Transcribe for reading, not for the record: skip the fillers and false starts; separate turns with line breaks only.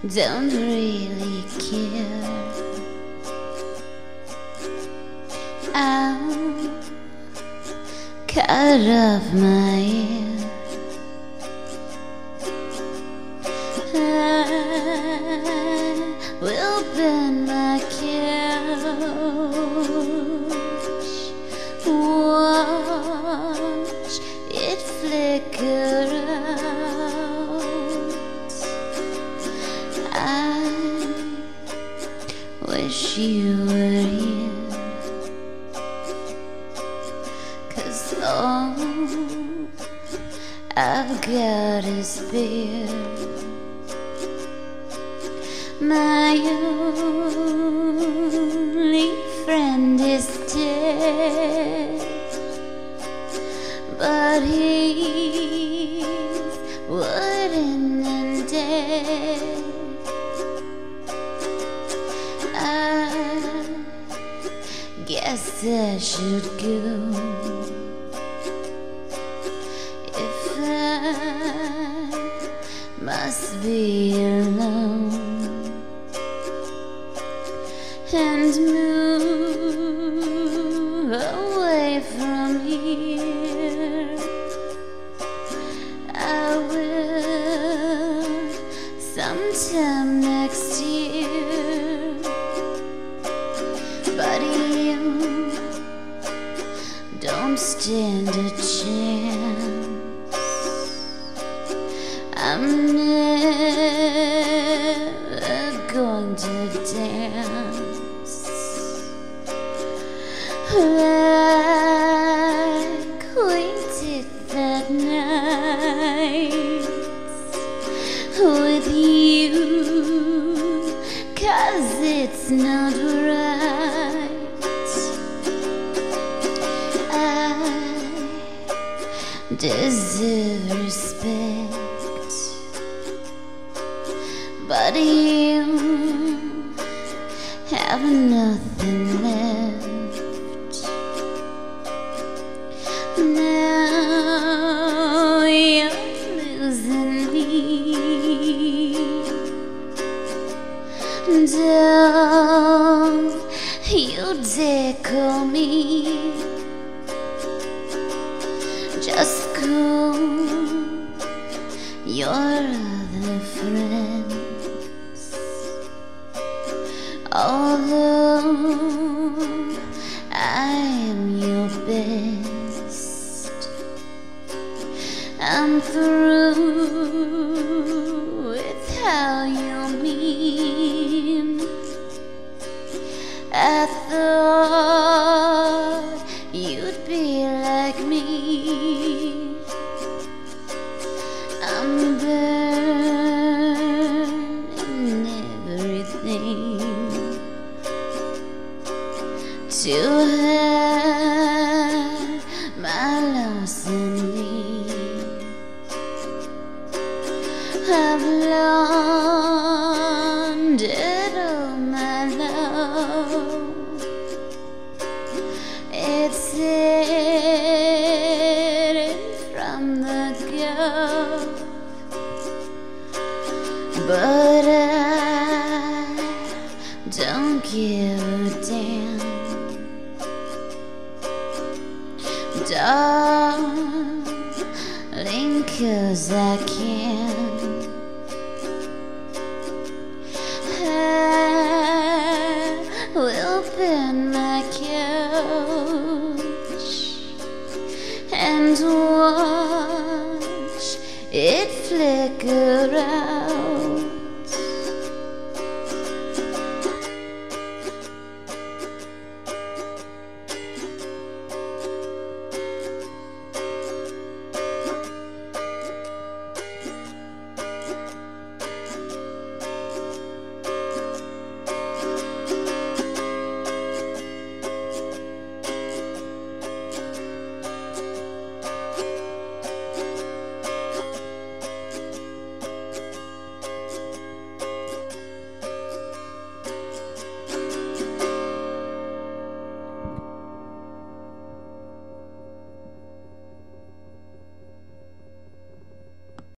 don't really care. I'll cut off my ear. I will burn my couch, watch it flicker out. I wish you were here, 'cause all I've got is beer. My only friend is dead, but he's wooden and dead. I guess I should go if I must be alone, and move away from here. I will sometime next year, but you don't stand a chance. I'm never going to dance like we did that night with you, 'cause it's not right. I deserve respect, but you have nothing left. Now you're losing me. Don't you dare call me. Just call your other friends. Although I am your best, I'm through with how you mean. I thought you'd be like me. I'm burning everything to hide my larceny. I've laundered all my love. It's hidden from the gulf, but I don't give a damn. Darling, 'cause I can. I will burn my couch and watch it flicker out.